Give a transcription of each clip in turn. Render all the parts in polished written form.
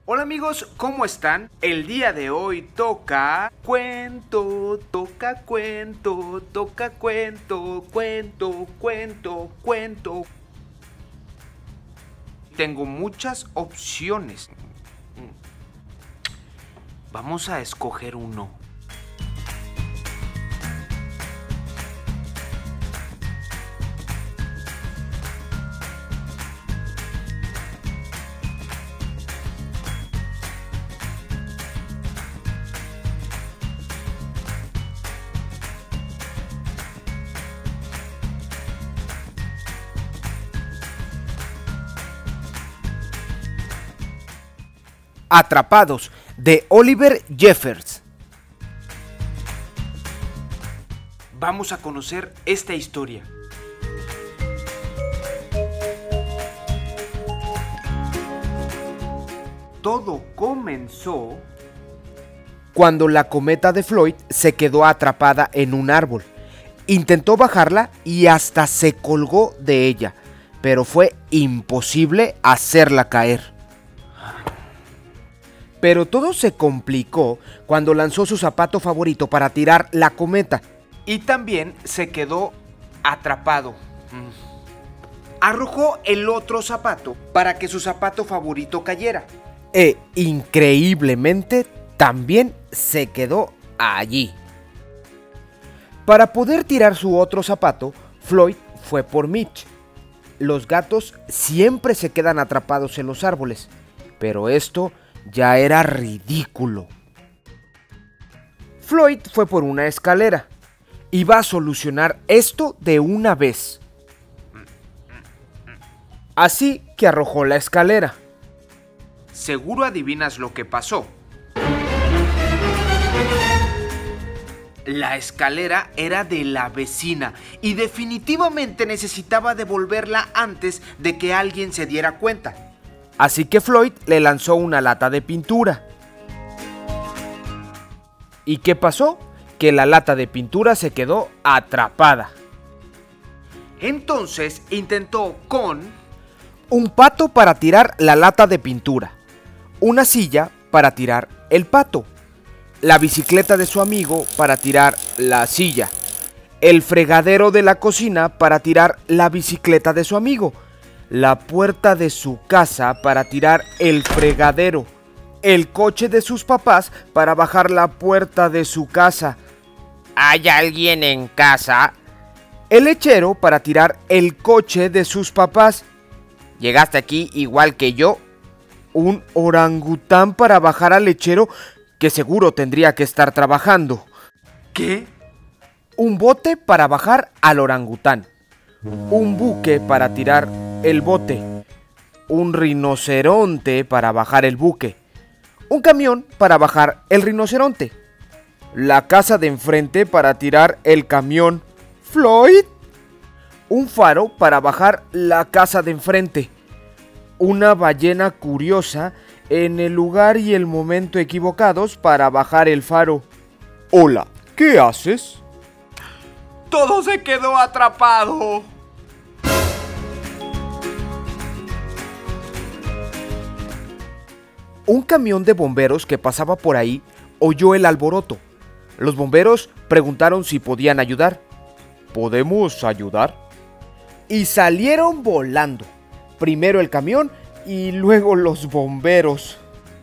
Hola amigos, ¿cómo están? El día de hoy toca cuento, toca cuento, toca cuento, cuento, cuento, cuento. Tengo muchas opciones. Vamos a escoger uno. Atrapados, de Oliver Jeffers. Vamos a conocer esta historia. Todo comenzó cuando la cometa de Floyd se quedó atrapada en un árbol. Intentó bajarla y hasta se colgó de ella, pero fue imposible hacerla caer. Pero todo se complicó cuando lanzó su zapato favorito para tirar la cometa. Y también se quedó atrapado. Arrojó el otro zapato para que su zapato favorito cayera. E increíblemente también se quedó allí. Para poder tirar su otro zapato, Floyd fue por Mitch. Los gatos siempre se quedan atrapados en los árboles, pero esto ya era ridículo. Floyd fue por una escalera. Iba a solucionar esto de una vez. Así que arrojó la escalera. Seguro adivinas lo que pasó. La escalera era de la vecina y definitivamente necesitaba devolverla antes de que alguien se diera cuenta. Así que Floyd le lanzó una lata de pintura. ¿Y qué pasó? Que la lata de pintura se quedó atrapada. Entonces intentó con un pato para tirar la lata de pintura, una silla para tirar el pato, la bicicleta de su amigo para tirar la silla, el fregadero de la cocina para tirar la bicicleta de su amigo, la puerta de su casa para tirar el fregadero, el coche de sus papás para bajar la puerta de su casa. ¿Hay alguien en casa? El lechero para tirar el coche de sus papás. ¿Llegaste aquí igual que yo? Un orangután para bajar al lechero que seguro tendría que estar trabajando. ¿Qué? Un bote para bajar al orangután. Un buque para tirar el bote, un rinoceronte para bajar el buque, un camión para bajar el rinoceronte, la casa de enfrente para tirar el camión. Floyd, un faro para bajar la casa de enfrente, una ballena curiosa en el lugar y el momento equivocados para bajar el faro. Hola, ¿qué haces? Todo se quedó atrapado. Un camión de bomberos que pasaba por ahí oyó el alboroto. Los bomberos preguntaron si podían ayudar. ¿Podemos ayudar? Y salieron volando. Primero el camión y luego los bomberos.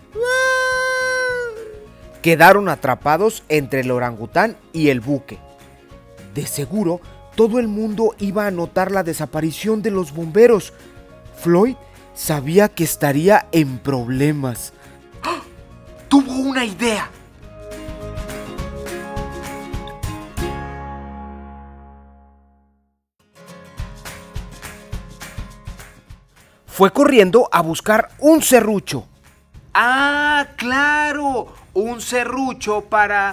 Quedaron atrapados entre el orangután y el buque. De seguro, todo el mundo iba a notar la desaparición de los bomberos. Floyd sabía que estaría en problemas. ¡Ah! ¡Tuvo una idea! Fue corriendo a buscar un serrucho. ¡Ah, claro! Un serrucho para...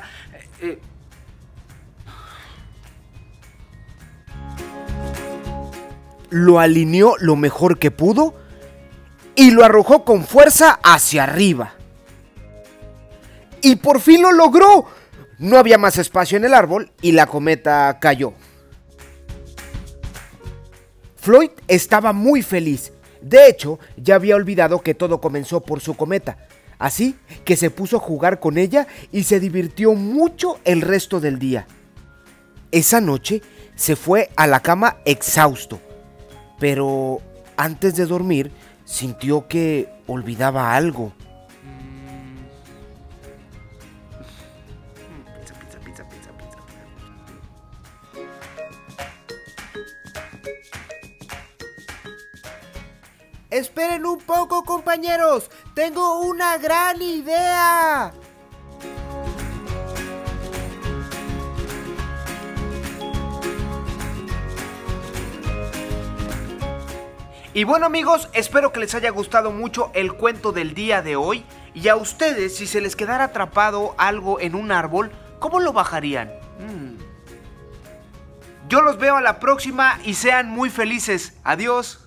Lo alineó lo mejor que pudo y lo arrojó con fuerza hacia arriba. ¡Y por fin lo logró! No había más espacio en el árbol y la cometa cayó. Floyd estaba muy feliz. De hecho, ya había olvidado que todo comenzó por su cometa, así que se puso a jugar con ella y se divirtió mucho el resto del día. Esa noche se fue a la cama exhausto, pero antes de dormir sintió que olvidaba algo. Esperen un poco, compañeros. Tengo una gran idea. Y bueno, amigos, espero que les haya gustado mucho el cuento del día de hoy. Y a ustedes, si se les quedara atrapado algo en un árbol, ¿cómo lo bajarían? Yo los veo a la próxima y sean muy felices. Adiós.